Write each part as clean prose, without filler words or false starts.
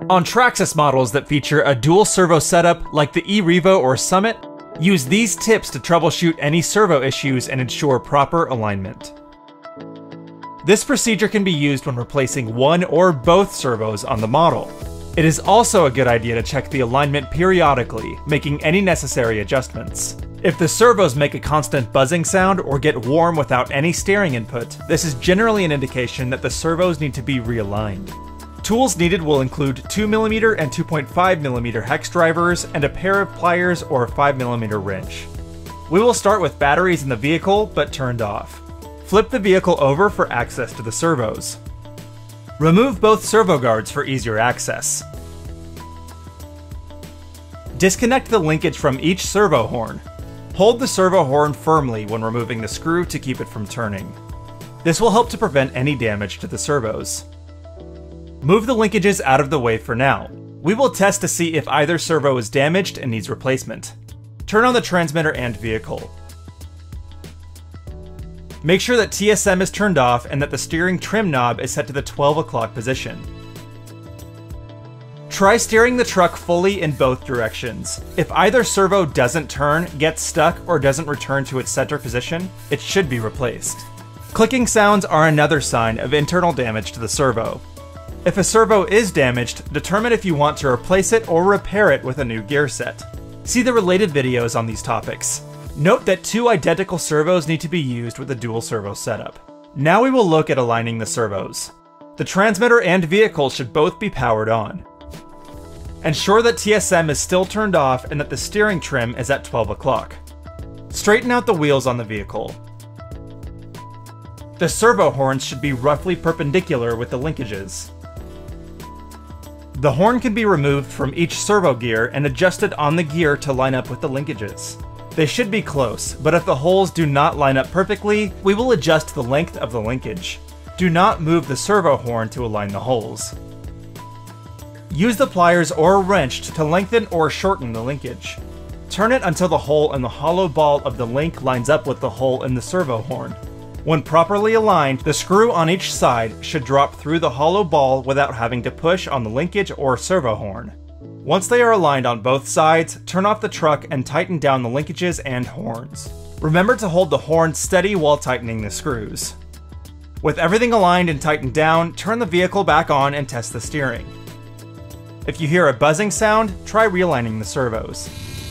On Traxxas models that feature a dual servo setup like the E-Revo or Summit, use these tips to troubleshoot any servo issues and ensure proper alignment. This procedure can be used when replacing one or both servos on the model. It is also a good idea to check the alignment periodically, making any necessary adjustments. If the servos make a constant buzzing sound or get warm without any steering input, this is generally an indication that the servos need to be realigned. Tools needed will include 2mm and 2.5mm hex drivers and a pair of pliers or a 5mm wrench. We will start with batteries in the vehicle, but turned off. Flip the vehicle over for access to the servos. Remove both servo guards for easier access. Disconnect the linkage from each servo horn. Hold the servo horn firmly when removing the screw to keep it from turning. This will help to prevent any damage to the servos. Move the linkages out of the way for now. We will test to see if either servo is damaged and needs replacement. Turn on the transmitter and vehicle. Make sure that TSM is turned off and that the steering trim knob is set to the 12 o'clock position. Try steering the truck fully in both directions. If either servo doesn't turn, gets stuck, or doesn't return to its center position, it should be replaced. Clicking sounds are another sign of internal damage to the servo. If a servo is damaged, determine if you want to replace it or repair it with a new gear set. See the related videos on these topics. Note that 2 identical servos need to be used with a dual servo setup. Now we will look at aligning the servos. The transmitter and vehicle should both be powered on. Ensure that TSM is still turned off and that the steering trim is at 12 o'clock. Straighten out the wheels on the vehicle. The servo horns should be roughly perpendicular with the linkages. The horn can be removed from each servo gear and adjusted on the gear to line up with the linkages. They should be close, but if the holes do not line up perfectly, we will adjust the length of the linkage. Do not move the servo horn to align the holes. Use the pliers or a wrench to lengthen or shorten the linkage. Turn it until the hole in the hollow ball of the link lines up with the hole in the servo horn. When properly aligned, the screw on each side should drop through the hollow ball without having to push on the linkage or servo horn. Once they are aligned on both sides, turn off the truck and tighten down the linkages and horns. Remember to hold the horn steady while tightening the screws. With everything aligned and tightened down, turn the vehicle back on and test the steering. If you hear a buzzing sound, try realigning the servos.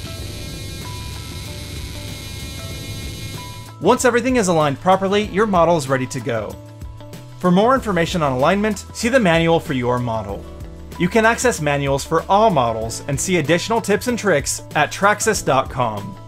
Once everything is aligned properly, your model is ready to go. For more information on alignment, see the manual for your model. You can access manuals for all models and see additional tips and tricks at Traxxas.com.